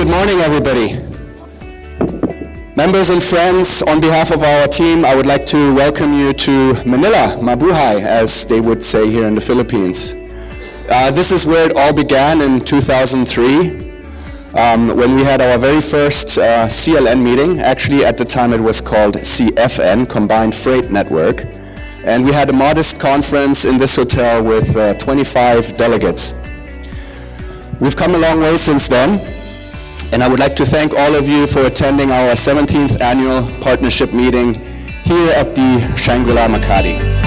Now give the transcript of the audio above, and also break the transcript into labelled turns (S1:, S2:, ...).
S1: Good morning, everybody. Members and friends, on behalf of our team, I would like to welcome you to Manila, Mabuhay, as they would say here in the Philippines. This is where it all began in 2003, when we had our very first CLN meeting. Actually, at the time it was called CFN, Combined Freight Network. And we had a modest conference in this hotel with 25 delegates. We've come a long way since then. And I would like to thank all of you for attending our 17th annual partnership meeting here at the Shangri-La Makati.